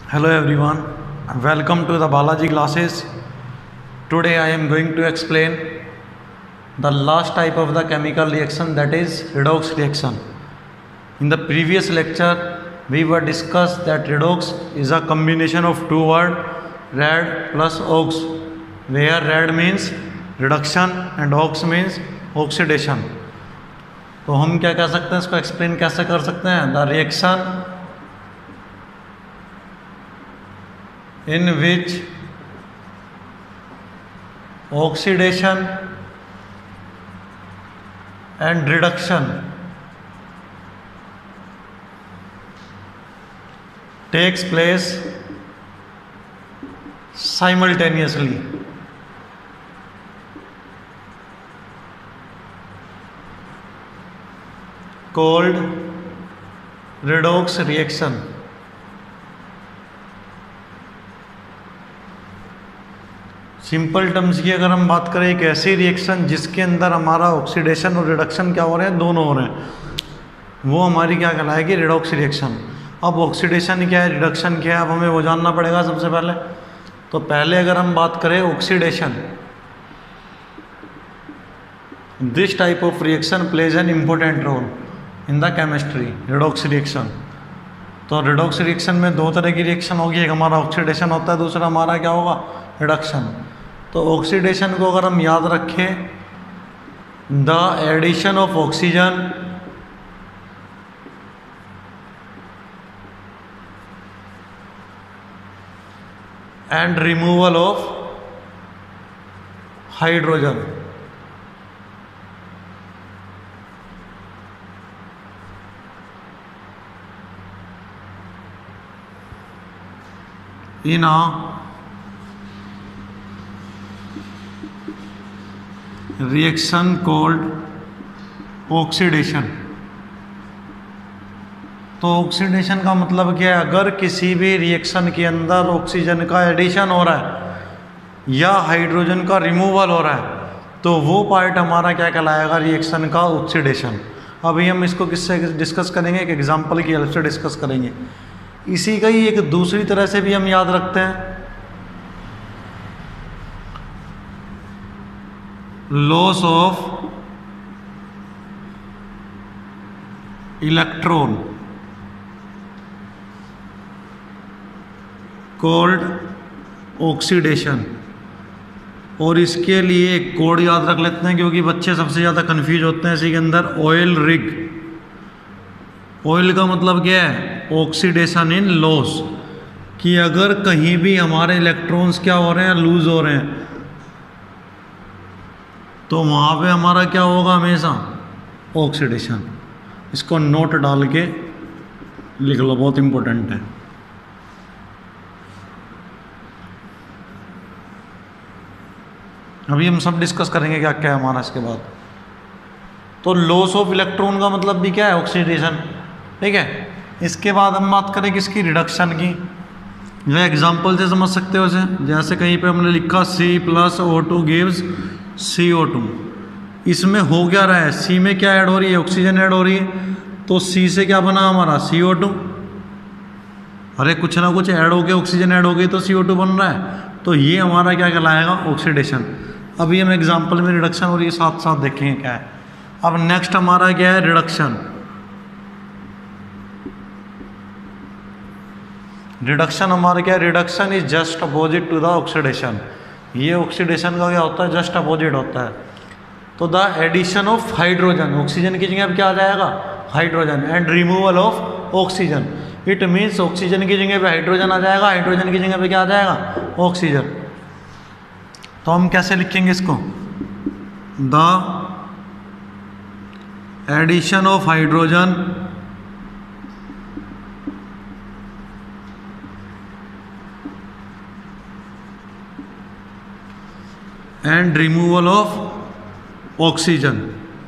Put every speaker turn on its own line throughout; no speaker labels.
Hello everyone, welcome to the biology classes. Today I am going to explain the last type of the chemical reaction, that is redox reaction. In the previous lecture we were discussed that redox is a combination of two words, red plus ox, where red means reduction and ox means oxidation. तो हम क्या कह सकते हैं, इसको explain कैसे कर सकते हैं? The reaction in which oxidation and reduction takes place simultaneously. Called redox reaction. Simple terms की अगर हम बात करें, एक ऐसी रिएक्शन जिसके अंदर हमारा ऑक्सीडेशन और रिडक्शन क्या हो रहे हैं, दोनों हो रहे हैं, वो हमारी क्या कहलाएगी? Redox reaction. अब ऑक्सीडेशन क्या है, रिडक्शन क्या है, अब हमें वो जानना पड़ेगा सबसे पहले. तो पहले अगर हम बात करें oxidation, this type of reaction plays an important role in the chemistry, redox reaction. तो रिडॉक्स रिएक्शन में दो तरह की रिएक्शन होगी, एक हमारा ऑक्सीडेशन होता है, दूसरा हमारा क्या होगा? रिडक्शन. तो ऑक्सीडेशन को अगर हम याद रखें, the addition of oxygen and removal of hydrogen. In reaction called oxidation. तो ऑक्सीडेशन का मतलब क्या है? अगर किसी भी रिएक्शन के अंदर ऑक्सीजन का एडिशन हो रहा है या हाइड्रोजन का रिमूवल हो रहा है, तो वो पार्ट हमारा क्या कहलाएगा? रिएक्शन का ऑक्सीडेशन. अभी हम इसको किससे डिस्कस करेंगे? एक एग्जांपल की हेल्प से डिस्कस करेंगे. इसी का ही एक दूसरी तरह से भी हम याद रखते हैं, loss of electron called oxidation. और इसके लिए एक कोड याद रख लेते हैं, क्योंकि बच्चे सबसे ज़्यादा कंफ्यूज होते हैं इसी के अंदर. Oil rig. ऑयल का मतलब क्या है? Oxidation in loss. कि अगर कहीं भी हमारे इलेक्ट्रॉन्स क्या हो रहे हैं? लूज हो रहे हैं, तो वहाँ पे हमारा क्या होगा? हमेशा ऑक्सीडेशन. इसको नोट डाल के लिख लो, बहुत इंपॉर्टेंट है. अभी हम सब डिस्कस करेंगे क्या क्या है हमारा इसके बाद. तो लॉस ऑफ इलेक्ट्रॉन का मतलब भी क्या है? ऑक्सीडेशन. ठीक है. इसके बाद हम बात करें किसकी? रिडक्शन की. जो एग्जाम्पल से समझ सकते हो इसे, जैसे कहीं पे हमने लिखा C+O2 गिव्स CO2. इसमें हो क्या रहा है? C में क्या ऐड हो रही है? ऑक्सीजन ऐड हो रही है. तो C से क्या बना हमारा? CO2. अरे कुछ ना कुछ ऐड हो गया, ऑक्सीजन ऐड हो गई तो CO2 बन रहा है. तो ये हमारा क्या कहलाएगा? ऑक्सीडेशन. अभी हम एग्जाम्पल में रिडक्शन और ये साथ साथ देखेंगे क्या है. अब नेक्स्ट हमारा क्या है? रिडक्शन. रिडक्शन हमारा क्या है? Reduction is just opposite to the oxidation. ये ऑक्सीडेशन का क्या होता है? जस्ट अपोजिट होता है. तो the addition of hydrogen, oxygen की जगह पे क्या आ जाएगा? Hydrogen. And removal of oxygen. It means oxygen की जगह पे हाइड्रोजन आ जाएगा, हाइड्रोजन की जगह पे क्या आ जाएगा? ऑक्सीजन. तो हम कैसे लिखेंगे इसको? The addition of hydrogen and removal of oxygen.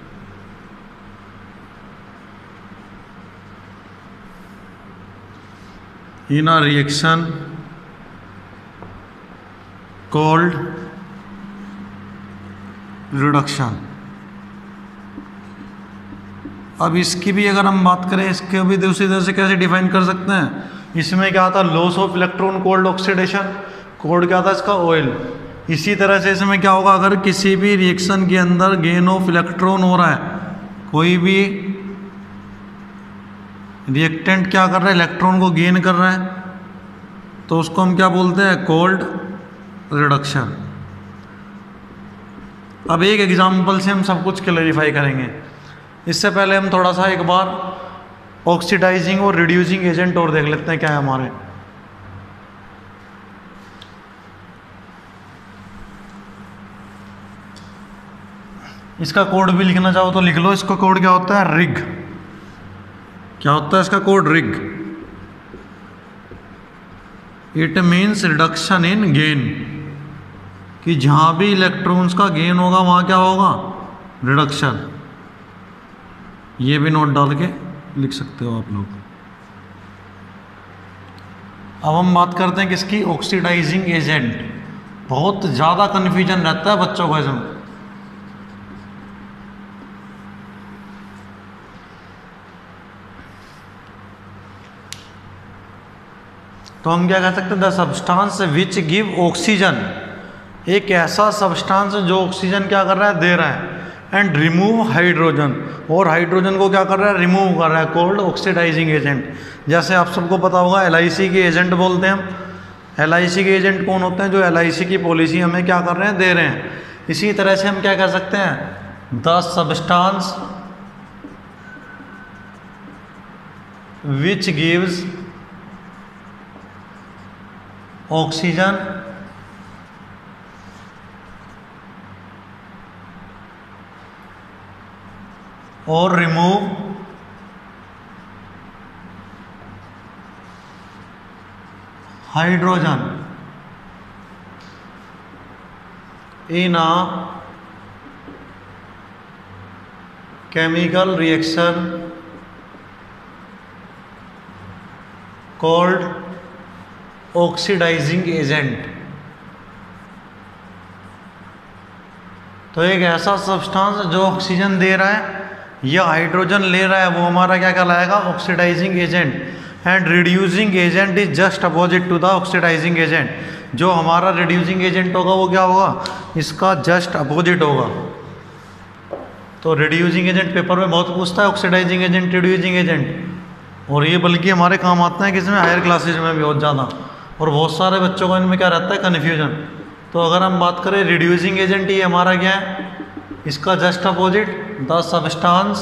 In a reaction called reduction. अब इसकी भी अगर हम बात करें, इसके भी दूसरी तरह से कैसे डिफाइन कर सकते हैं? इसमें क्या था, loss of electron called oxidation, code क्या था इसका, ऑयल। इसी तरह से इसमें क्या होगा, अगर किसी भी रिएक्शन के अंदर गेन ऑफ इलेक्ट्रॉन हो रहा है, कोई भी रिएक्टेंट क्या कर रहा है, इलेक्ट्रॉन को गेन कर रहा है, तो उसको हम क्या बोलते हैं, कोल्ड रिडक्शन। अब एक एग्जांपल से हम सब कुछ क्लैरिफाई करेंगे। इससे पहले हम थोड़ा सा एक बार ऑक्सीडाइजिंग और रिड्यूसिंग एजेंट और देख लेते हैं क्या है हमारे। इसका कोड भी लिखना चाहो तो लिख लो। इसका कोड क्या होता है, रिग। क्या होता है इसका code, RIG. It means reduction in gain, कि जहां भी इलेक्ट्रॉन्स का गेन होगा वहां क्या होगा, रिडक्शन। ये भी नोट डाल के लिख सकते हो आप लोग। अब हम बात करते हैं किसकी, ऑक्सीडाइजिंग एजेंट। बहुत ज़्यादा कन्फ्यूजन रहता है बच्चों को इसमें। तो हम क्या कह सकते हैं, the substance which give oxygen, एक ऐसा सब्सटेंस जो ऑक्सीजन क्या कर रहा है, दे रहा है, एंड रिमूव हाइड्रोजन, और हाइड्रोजन को क्या कर रहा है, रिमूव कर रहा है, कोल्ड ऑक्सीडाइजिंग एजेंट। जैसे आप सबको पता होगा LIC के एजेंट बोलते हैं हम। LIC के एजेंट कौन होते हैं, जो LIC की पॉलिसी हमें क्या कर रहे हैं, दे रहे हैं। इसी तरह से हम क्या कह सकते हैं, the substance which gives oxygen और remove hydrogen in a chemical reaction called oxidising agent. तो एक ऐसा सब्सटेंस जो ऑक्सीजन दे रहा है या हाइड्रोजन ले रहा है, वो हमारा क्या कहलाएगा, oxidising agent. And reducing agent is just opposite to the oxidising agent. जो हमारा रिड्यूसिंग एजेंट होगा वो क्या होगा, इसका जस्ट अपोजिट होगा। तो रिड्यूसिंग एजेंट पेपर में बहुत पूछता है, ऑक्सीडाइजिंग एजेंट, रिड्यूसिंग एजेंट, और ये बल्कि हमारे काम आते हैं किसमें, हायर क्लासेज में भी बहुत ज़्यादा। और बहुत सारे बच्चों को इनमें क्या रहता है, कन्फ्यूजन। तो अगर हम बात करें रिड्यूसिंग एजेंट, ये हमारा क्या है, इसका just opposite, the substance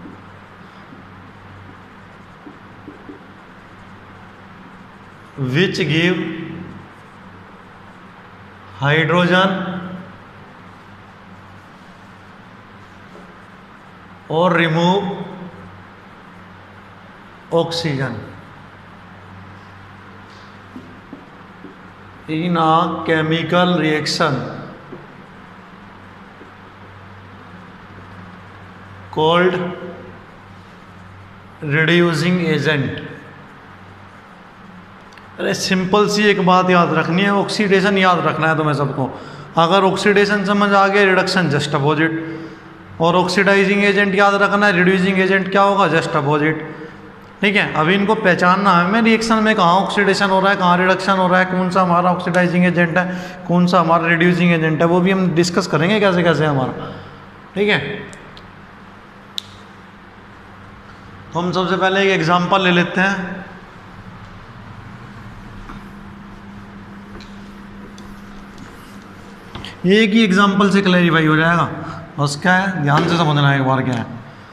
which give hydrogen और remove oxygen in a chemical reaction called reducing agent। अरे सिंपल सी एक बात याद रखनी है, ऑक्सीडेशन याद रखना है तुम्हें सबको। अगर ऑक्सीडेशन समझ आ गया, रिडक्शन जस्ट अपोजिट, और ऑक्सीडाइजिंग एजेंट याद रखना है, रिड्यूसिंग एजेंट क्या होगा, जस्ट अपोजिट। ठीक है, अभी इनको पहचानना है हमें, रिएक्शन में कहाँ ऑक्सीडेशन हो रहा है, कहाँ रिडक्शन हो रहा है, कौन सा हमारा ऑक्सीडाइजिंग एजेंट है, कौन सा हमारा रिड्यूसिंग एजेंट है, वो भी हम डिस्कस करेंगे कैसे कैसे हमारा। ठीक है, तो हम सबसे पहले एक एग्जांपल ले लेते हैं। एक ही एग्जांपल से क्लैरिफाई हो जाएगा, बस क्या है, ध्यान से समझना है एक बार क्या है।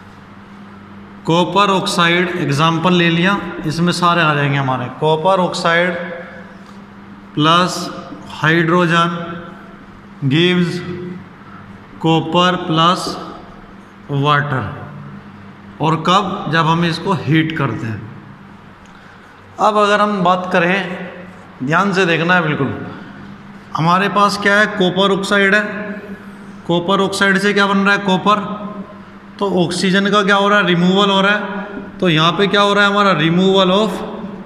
कॉपर ऑक्साइड एग्जाम्पल ले लिया, इसमें सारे आ जाएंगे हमारे। Copper oxide plus hydrogen gives copper plus water, और कब, जब हम इसको हीट करते हैं। अब अगर हम बात करें, ध्यान से देखना है बिल्कुल, हमारे पास क्या है, कॉपर ऑक्साइड है। कॉपर ऑक्साइड से क्या बन रहा है, कॉपर, तो ऑक्सीजन का क्या हो रहा है, रिमूवल हो रहा है। तो यहाँ पे क्या हो रहा है हमारा, रिमूवल ऑफ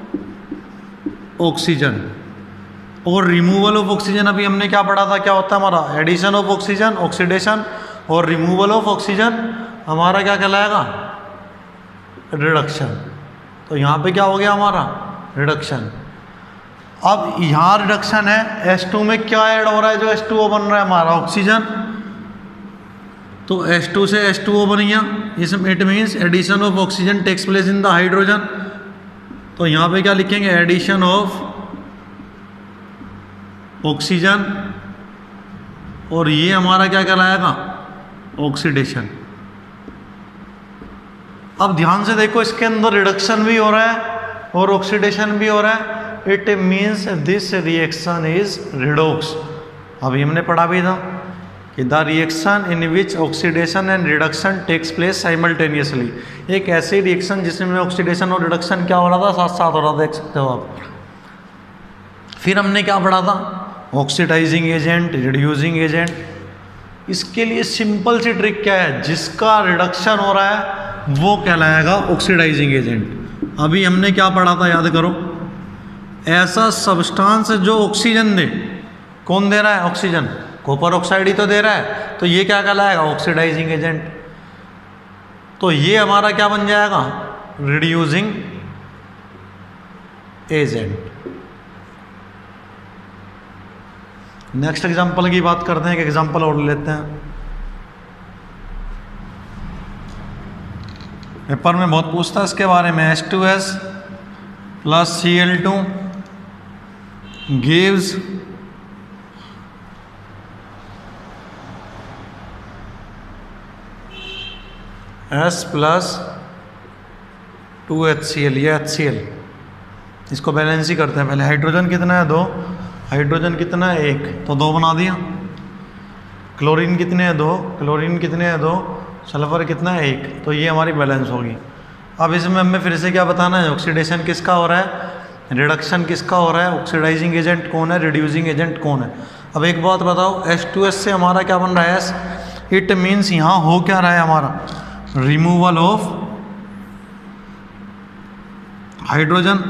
ऑक्सीजन। और रिमूवल ऑफ ऑक्सीजन अभी हमने क्या पढ़ा था, क्या होता है हमारा, एडिशन ऑफ ऑक्सीजन, ऑक्सीडेशन, और रिमूवल ऑफ ऑक्सीजन हमारा क्या कहलाएगा, रिडक्शन। तो यहाँ पे क्या हो गया हमारा, रिडक्शन। अब यहाँ रिडक्शन है, H2 में क्या ऐड हो रहा है, जो H2O बन रहा है हमारा ऑक्सीजन, तो H2 से H2O बन गया, इसमें it means addition of oxygen takes place in the hydrogen. तो यहाँ पे क्या लिखेंगे, एडिशन ऑफ ऑक्सीजन, और ये हमारा क्या कहलाएगा, ऑक्सीडेशन। अब ध्यान से देखो, इसके अंदर रिडक्शन भी हो रहा है और ऑक्सीडेशन भी हो रहा है, it means this reaction is redox. अभी हमने पढ़ा भी था कि the reaction in which oxidation and reduction takes place simultaneously, एक ऐसी रिएक्शन जिसमें ऑक्सीडेशन और रिडक्शन क्या हो रहा था, साथ साथ हो रहा था, देख सकते हो आप। फिर हमने क्या पढ़ा था, ऑक्सीडाइजिंग एजेंट, रिड्यूसिंग एजेंट। इसके लिए सिंपल सी ट्रिक क्या है, जिसका रिडक्शन हो रहा है वो कहलाएगा ऑक्सीडाइजिंग एजेंट। अभी हमने क्या पढ़ा था, याद करो, ऐसा सब्सटेंस जो ऑक्सीजन दे, कौन दे रहा है, ऑक्सीजन, कॉपर ऑक्साइड ही तो दे रहा है, तो ये क्या कहलाएगा, ऑक्सीडाइजिंग एजेंट। तो ये हमारा क्या बन जाएगा, रिड्यूसिंग एजेंट। नेक्स्ट एग्जांपल की बात करते हैं, एक एग्जांपल और लेते हैं। पेपर में बहुत पूछता है इसके बारे में, H2S plus Cl2 gives S plus 2HCl, ये HCl। इसको बैलेंस ही करते हैं पहले। हाइड्रोजन कितना है, 2, हाइड्रोजन कितना है, 1, तो 2 बना दिया। क्लोरीन कितने हैं, 2, क्लोरीन कितने हैं, 2, सल्फर कितना है, 1, तो ये हमारी बैलेंस होगी। अब इसमें हमें फिर से क्या बताना है, ऑक्सीडेशन किसका हो रहा है, रिडक्शन किसका हो रहा है, ऑक्सीडाइजिंग एजेंट कौन है, रिड्यूसिंग एजेंट कौन है। अब एक बात बताओ, H2S से हमारा क्या बन रहा है, S, इट मीन्स यहाँ हो क्या रहा है हमारा, removal of hydrogen,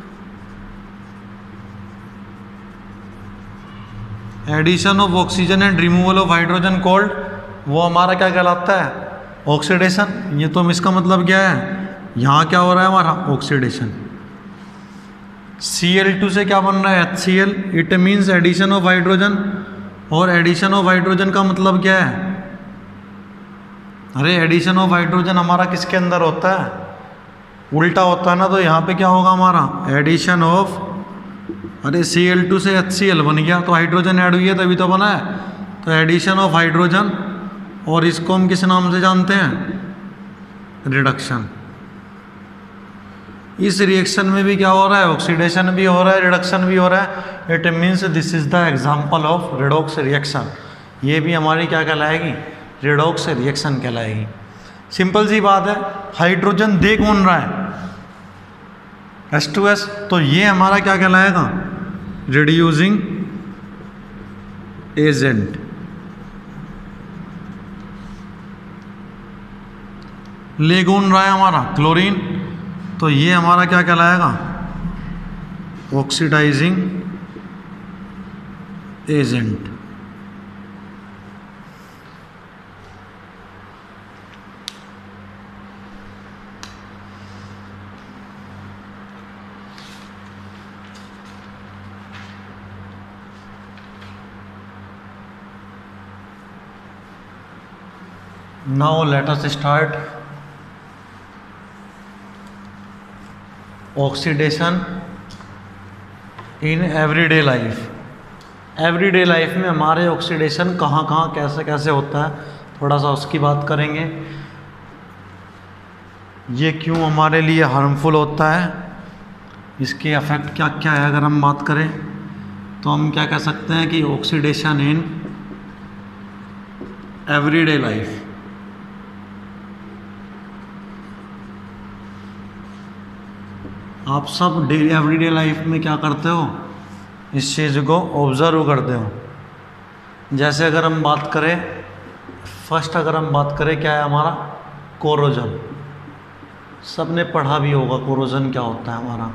addition of oxygen and removal of hydrogen called, वो हमारा क्या कहलाता है, ऑक्सीडेशन। ये तो इसका मतलब क्या है, यहाँ क्या हो रहा है हमारा, ऑक्सीडेशन। Cl2 से क्या बन रहा है, HCl, it means addition of hydrogen, और एडिशन ऑफ हाइड्रोजन का मतलब क्या है, अरे एडिशन ऑफ हाइड्रोजन हमारा किसके अंदर होता है, उल्टा होता है ना, तो यहाँ पे क्या होगा हमारा, एडिशन ऑफ, अरे Cl2 से HCl बन गया, तो हाइड्रोजन ऐड हुई है तभी तो बना है, तो एडिशन ऑफ हाइड्रोजन, और इसको हम किस नाम से जानते हैं, रिडक्शन। इस रिएक्शन में भी क्या हो रहा है, ऑक्सीडेशन भी हो रहा है, रिडक्शन भी हो रहा है, it means this is the example of redox reaction. ये भी हमारी क्या कहलाएगी, रेडॉक्स रिएक्शन कहलाएगी। सिंपल सी बात है, हाइड्रोजन दे कौन रहा है, H2S, तो ये हमारा क्या कहलाएगा, रिड्यूसिंग एजेंट। ले कौन रहा है हमारा, क्लोरीन, तो ये हमारा क्या कहलाएगा, oxidising agent. Now let us start oxidation in everyday life. Everyday life में हमारे ऑक्सीडेशन कहाँ कहाँ कैसे कैसे होता है, थोड़ा सा उसकी बात करेंगे। ये क्यों हमारे लिए हार्मफुल होता है, इसके इफेक्ट क्या क्या है। अगर हम बात करें तो हम क्या कह सकते हैं कि ऑक्सीडेशन इन एवरीडे लाइफ, आप सब डेली एवरीडे लाइफ में क्या करते हो, इस चीज़ को ऑब्जर्व करते हो। जैसे अगर हम बात करें, फर्स्ट अगर हम बात करें क्या है हमारा, कोरोजन। सबने पढ़ा भी होगा कोरोजन क्या होता है हमारा।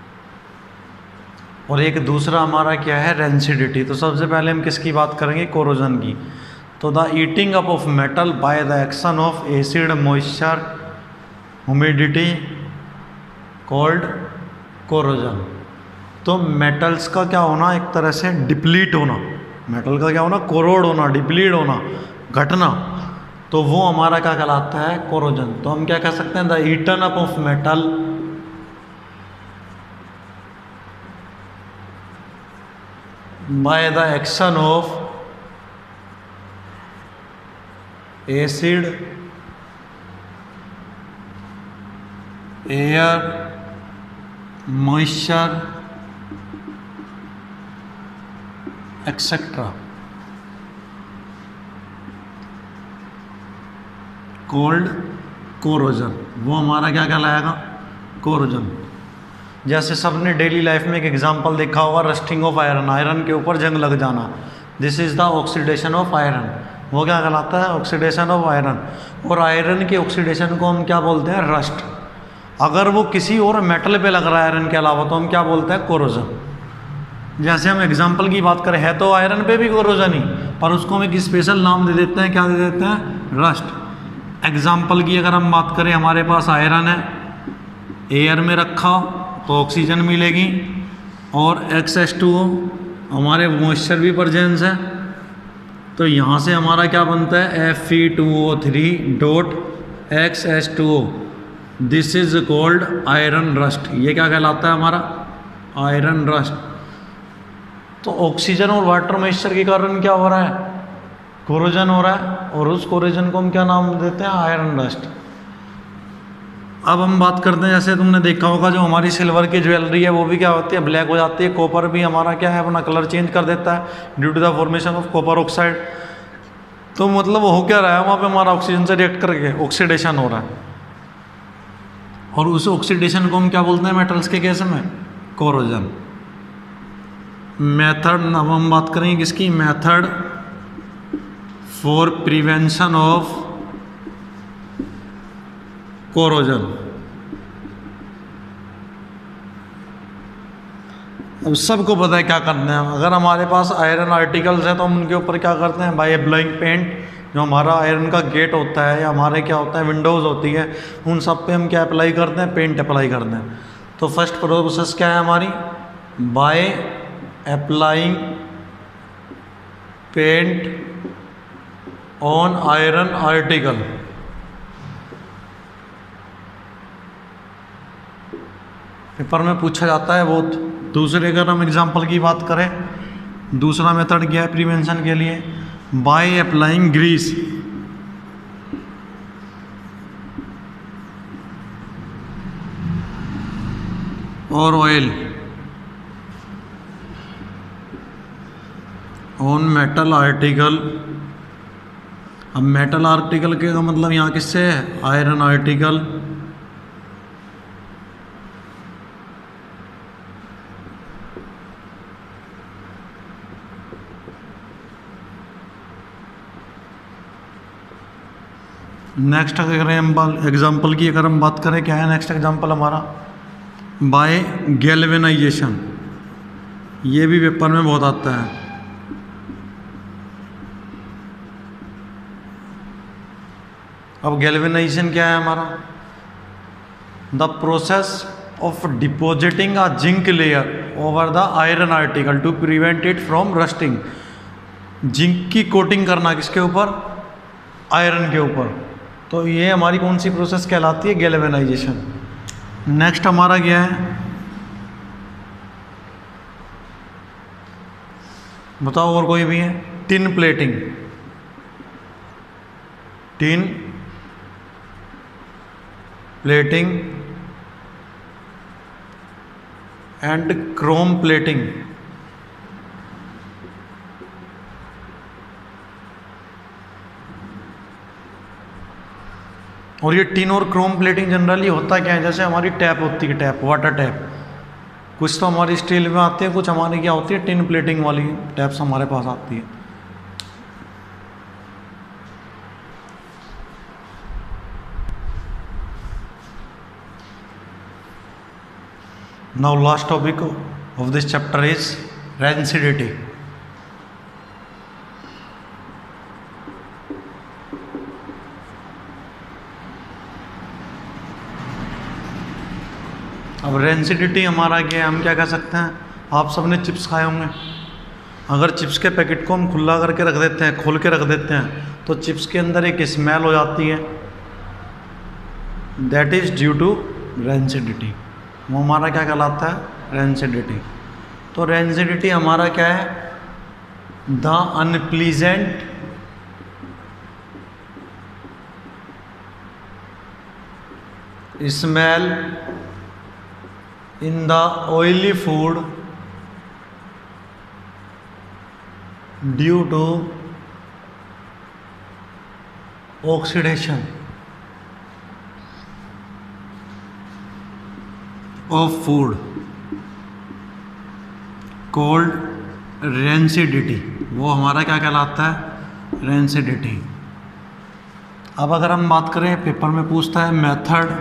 और एक दूसरा हमारा क्या है, रेंसिडिटी। तो सबसे पहले हम किसकी बात करेंगे, कोरोजन की। तो the eating up of metal by the action of acid, moisture, humidity called corrosion. तो मेटल्स का क्या होना, एक तरह से डिप्लीट होना, मेटल का क्या होना, कोरोड होना, डिप्लीट होना, घटना, तो वो हमारा क्या कहलाता है, कोरोजन। तो हम क्या कह सकते हैं, the eaten up of metal by the action of acid, air, moisture etcetera called corrosion, वो हमारा क्या कहलाएगा, कोरोजन। जैसे सबने डेली लाइफ में एक एग्जांपल देखा होगा, रस्टिंग ऑफ आयरन, आयरन के ऊपर जंग लग जाना, this is the oxidation of iron, वो क्या कहलाता है, ऑक्सीडेशन ऑफ आयरन। और आयरन के ऑक्सीडेशन को हम क्या बोलते हैं, रस्ट। अगर वो किसी और मेटल पे लग रहा है आयरन के अलावा तो हम क्या बोलते हैं, कोरोजन। जैसे हम एग्जांपल की बात करें, है तो आयरन पे भी कोरोजन ही, पर उसको हम एक स्पेशल नाम दे देते हैं, क्या दे देते हैं, रस्ट। एग्जाम्पल की अगर हम बात करें, हमारे पास आयरन है, एयर में रखा तो ऑक्सीजन मिलेगी, और XH2O, हमारे मॉइस्चर भी प्रेजेंस है, तो यहाँ से हमारा क्या बनता है, Fe2O3 dot XH2O, this is called iron rust. ये क्या कहलाता है, हमारा आयरन रस्ट। तो ऑक्सीजन और वाटर मॉइस्चर के कारण क्या हो रहा है, कोरोजन हो रहा है, और उस कोरोजन को हम क्या नाम देते हैं, आयरन रस्ट। अब हम बात करते हैं, जैसे तुमने देखा होगा जो हमारी सिल्वर की ज्वेलरी है वो भी क्या होती है, ब्लैक हो जाती है। कॉपर भी हमारा क्या है, अपना कलर चेंज कर देता है due to the formation of copper oxide. तो मतलब हो क्या रहा है, वहाँ पे हमारा ऑक्सीजन से रिएक्ट करके ऑक्सीडेशन हो रहा है, और उस ऑक्सीडेशन को हम क्या बोलते हैं, मेटल्स के केस में, कोरोजन। मेथड, अब हम बात करेंगे किसकी, method for prevention of corrosion. अब सबको पता है क्या करना है, अगर हमारे पास आयरन आर्टिकल्स हैं तो हम उनके ऊपर क्या करते हैं, बाय अप्लाइंग पेंट, जो हमारा आयरन का गेट होता है या हमारे क्या होता है, विंडोज़ होती है, उन सब पे हम क्या अप्लाई करते हैं, पेंट अप्लाई करते हैं। तो फर्स्ट प्रोसेस क्या है हमारी, by applying paint on iron article. Paper में पूछा जाता है बहुत। दूसरे अगर हम एग्जांपल की बात करें, दूसरा मेथड क्या है प्रिवेंशन के लिए, बाय अप्लाइंग ग्रीस, और ऑयल ऑन मेटल आर्टिकल। अब मेटल आर्टिकल के का मतलब यहाँ किससे है, आयरन आर्टिकल। नेक्स्ट अगर एग्जाम्पल की अगर हम बात करें, क्या है नेक्स्ट एग्जाम्पल हमारा, बाय गैल्वेनाइजेशन। ये भी पेपर में बहुत आता है। अब गैल्वेनाइजेशन क्या है हमारा, the process of depositing a zinc layer over the iron article to prevent it from rusting. Zinc की कोटिंग करना किसके ऊपर, आयरन के ऊपर। तो ये हमारी कौन सी प्रोसेस कहलाती है, गैल्वेनाइजेशन। नेक्स्ट हमारा क्या है, बताओ और कोई भी है, tin plating, tin plating and chrome plating. और ये टिन और क्रोम प्लेटिंग जनरली होता क्या है, जैसे हमारी टैप होती है, टैप, वाटर टैप, कुछ तो हमारी स्टील में आती है, कुछ हमारी क्या होती है, टिन प्लेटिंग वाली टैप्स हमारे पास आती है। Now last topic of this chapter is rancidity। अब रेंसिडिटी हमारा क्या है, हम क्या कह सकते हैं, आप सबने चिप्स खाए होंगे, अगर चिप्स के पैकेट को हम खुला करके रख देते हैं, खोल के रख देते हैं, तो चिप्स के अंदर एक स्मेल हो जाती है, that is due to rancidity. वो हमारा क्या कहलाता है, रेंसिडिटी। तो रेंसिडिटी हमारा क्या है, the unpleasant smell in the oily food due to oxidation of food called rancidity. वो हमारा क्या कहलाता है, रेंसिडिटी। अब अगर हम बात करें, पेपर में पूछता है method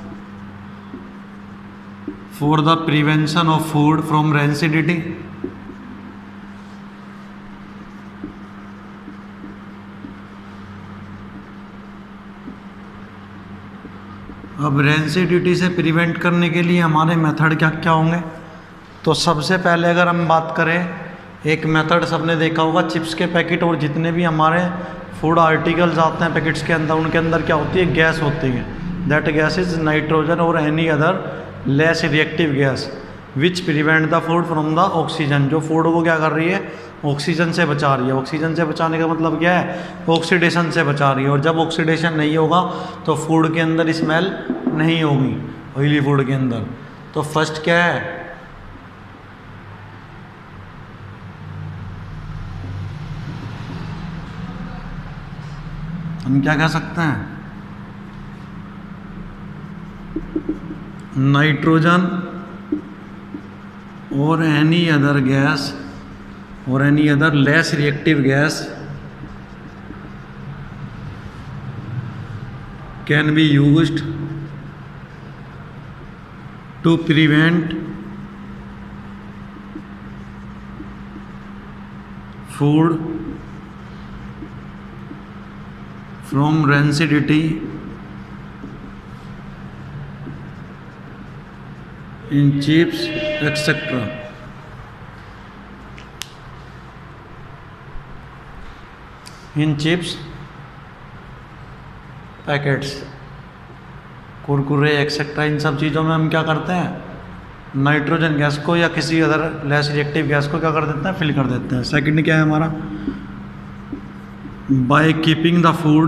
for the prevention of food from rancidity. अब रेंसिडिटी से प्रिवेंट करने के लिए हमारे मेथड क्या क्या होंगे, तो सबसे पहले अगर हम बात करें, एक मेथड सबने देखा होगा, चिप्स के पैकेट और जितने भी हमारे फूड आर्टिकल्स आते हैं पैकेट्स के अंदर, उनके अंदर क्या होती है, गैस होती है, दैट गैस इज नाइट्रोजन और any other less reactive gas which prevent the food from the oxygen. जो फूड को क्या कर रही है, ऑक्सीजन से बचा रही है। ऑक्सीजन से बचाने का मतलब क्या है, ऑक्सीडेशन से बचा रही है। और जब ऑक्सीडेशन नहीं होगा तो फूड के अंदर स्मेल नहीं होगी, ऑयली फूड के अंदर। तो फर्स्ट क्या है, हम क्या कह सकते हैं, नाइट्रोजन और एनी अदर गैस और any other less reactive gas can be used to prevent food from rancidity in chips etcetera. In chips packets, Kurkure etcetera, इन सब चीज़ों में हम क्या करते हैं, नाइट्रोजन गैस को या किसी अदर लेस रिएक्टिव गैस को क्या कर देते हैं, फिल कर देते हैं। सेकंड क्या है हमारा, by keeping the food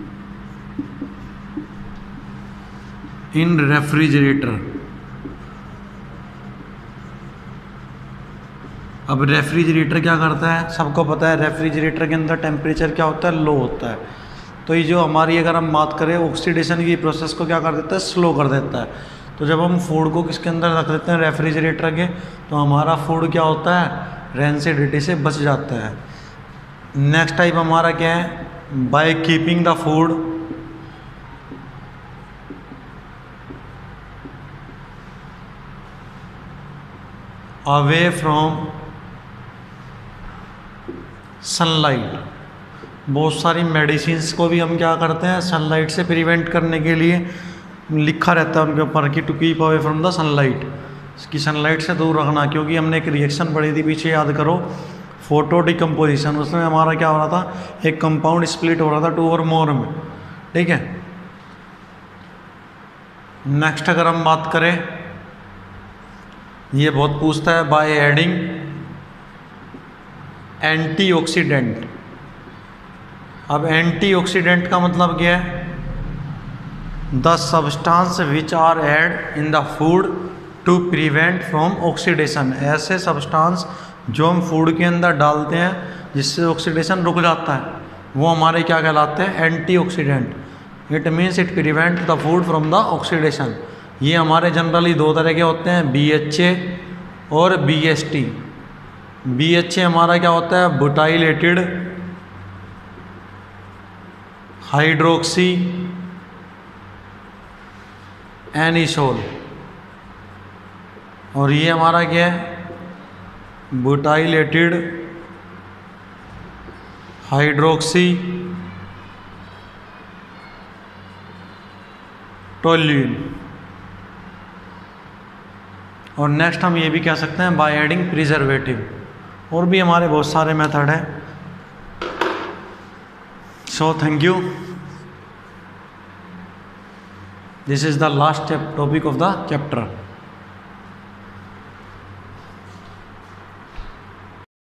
in refrigerator. अब रेफ्रिजरेटर क्या करता है, सबको पता है रेफ्रिजरेटर के अंदर टेम्परेचर क्या होता है, लो होता है। तो ये जो हमारी, अगर हम बात करें, ऑक्सीडेशन की प्रोसेस को क्या कर देता है, स्लो कर देता है। तो जब हम फूड को किसके अंदर रख देते हैं, रेफ्रिजरेटर के, तो हमारा फूड क्या होता है, रेंसिडिटी से बच जाता है। नेक्स्ट टाइप हमारा क्या है, by keeping the food away from sunlight. बहुत सारी मेडिसिन्स को भी हम क्या करते हैं, सनलाइट से प्रिवेंट करने के लिए लिखा रहता है उनके ऊपर कि to keep away from the sunlight, इसकी सनलाइट से दूर रखना। क्योंकि हमने एक रिएक्शन पढ़ी थी पीछे, याद करो, फोटो डिकम्पोजिशन, उसमें हमारा क्या हो रहा था, एक कंपाउंड स्प्लिट हो रहा था 2 और मोर में, ठीक है। नेक्स्ट अगर हम बात करें, ये बहुत पूछता है, बाय एडिंग एंटीऑक्सीडेंट। अब एंटीऑक्सीडेंट का मतलब क्या है, the substance which are add in the food to prevent from oxidation. ऐसे सब्सटेंस जो हम फूड के अंदर डालते हैं जिससे ऑक्सीडेशन रुक जाता है, वो हमारे क्या कहलाते हैं, antioxidant. It means it prevent the food from the oxidation. ये हमारे जनरली 2 तरह के होते हैं, BHA और BST। BHA हमारा क्या होता है, बुटाइलेटेड हाइड्रोक्सी एनिसोल, और ये हमारा क्या है, बुटाइलेटेड हाइड्रोक्सी टोल्यूल। और नेक्स्ट हम ये भी कह सकते हैं बाय एडिंग प्रिजर्वेटिव। और भी हमारे बहुत सारे मेथड हैं। So thank you. This is the last topic of the chapter.